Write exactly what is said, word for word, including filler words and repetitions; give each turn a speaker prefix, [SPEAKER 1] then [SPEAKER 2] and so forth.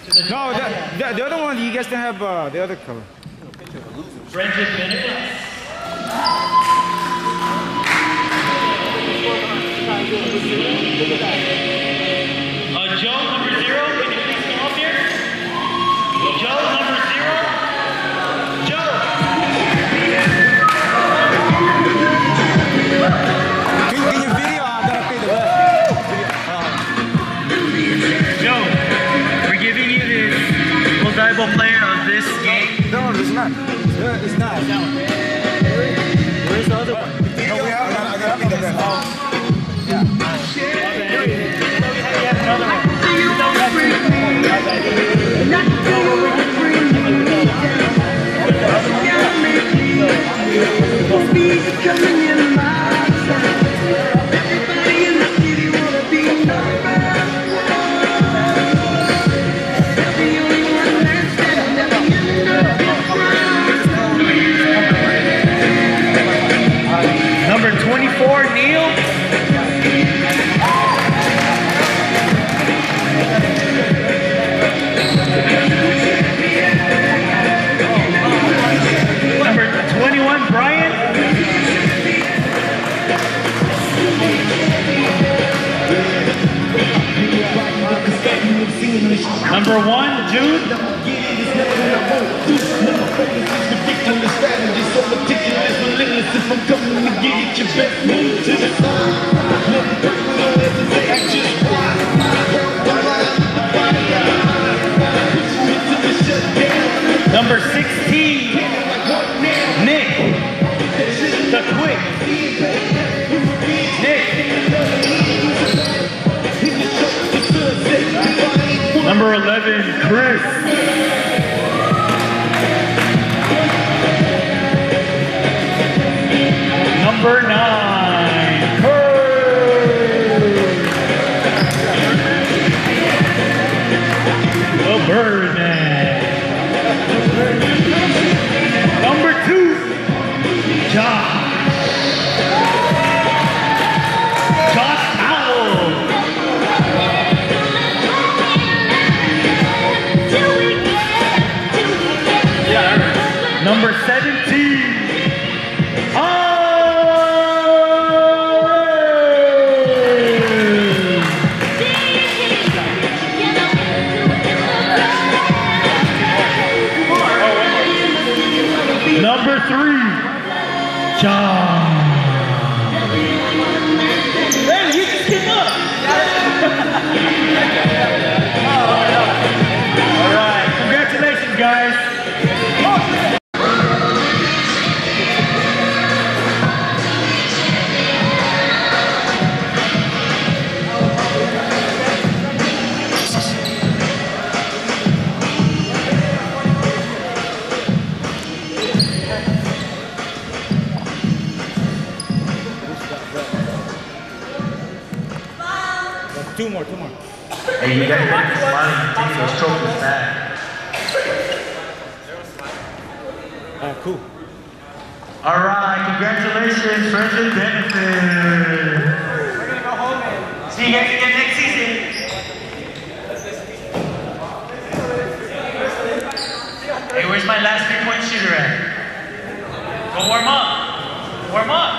[SPEAKER 1] No, the, the, the other one, you guys can have uh, the other color.
[SPEAKER 2] Friendship benefits. Uh, Joe, number zero, can you please come up here? Joe, number zero. Joe.
[SPEAKER 1] Can, can you video? I'm gonna pay the rest.
[SPEAKER 2] Joe, we're giving you this Odaibo player of this game.
[SPEAKER 1] No, it's not. It's not. Where's the other one? No, we have. I gotta pay the rest. Yeah.
[SPEAKER 2] We have another one. Number twenty-four, Neil. Number twenty-one, Brian. Number one, Jude. Number sixteen, Nick, the quick. Nick. Number eleven, Chris. Number nine, Kurt. The Birdman. Number two, Josh. Josh Powell. Yeah. Number seventeen. Number three, John. Hey, you just came up. All right, congratulations, guys.
[SPEAKER 1] Two more, two more.
[SPEAKER 3] Hey, you guys got to smile and take those trophies back.
[SPEAKER 1] Oh, cool.
[SPEAKER 3] All right, congratulations, friends and benefits.
[SPEAKER 2] We're gonna go home and
[SPEAKER 3] see you guys again next season. Hey, where's my last three-point shooter at? Go warm up. Warm up.